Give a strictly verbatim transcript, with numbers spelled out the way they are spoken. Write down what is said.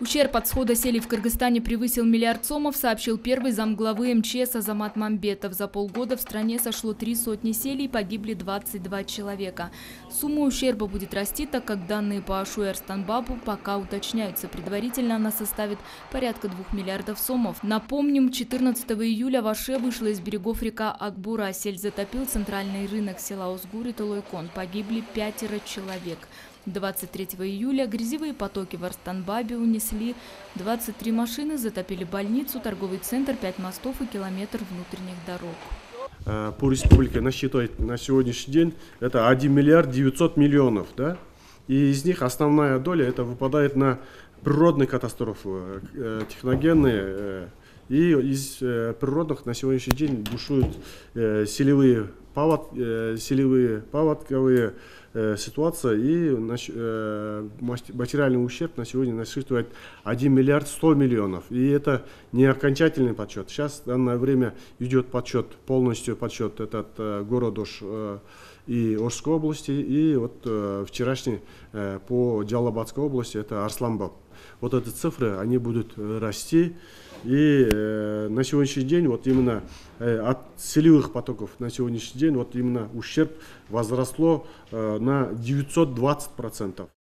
Ущерб от схода селей в Кыргызстане превысил миллиард сомов, сообщил первый замглавы эм че эс Азамат Мамбетов. За полгода в стране сошло три сотни селей, погибли двадцать два человека. Сумма ущерба будет расти, так как данные по Ашу и Арстанбабу пока уточняются. Предварительно она составит порядка двух миллиардов сомов. Напомним, четырнадцатого июля в Аше вышла из берегов река Акбура. Сель затопил центральный рынок села Узгур и Толойкон. Погибли пятеро человек. двадцать третьего июля грязевые потоки в Арстанбабе унесли двадцать три машины, затопили больницу, торговый центр, пять мостов и километр внутренних дорог. По республике насчитывает на сегодняшний день это один миллиард девятьсот миллионов, да? И из них основная доля это выпадает на природные катастрофы, техногенные. И из природных на сегодняшний день бушуют селевые, павод, селевые паводковые ситуации, и материальный ущерб на сегодня насчитывает один миллиард сто миллионов. И это не окончательный подсчет. Сейчас в данное время идет подсчет, полностью подсчет этот город Ош и Ошской области, и вот вчерашний по Джалабадской области это Арсланбаб. Вот эти цифры, они будут расти. И э, на сегодняшний день вот именно э, от селевых потоков на сегодняшний день вот именно ущерб возросло э, на девятьсот двадцать процентов.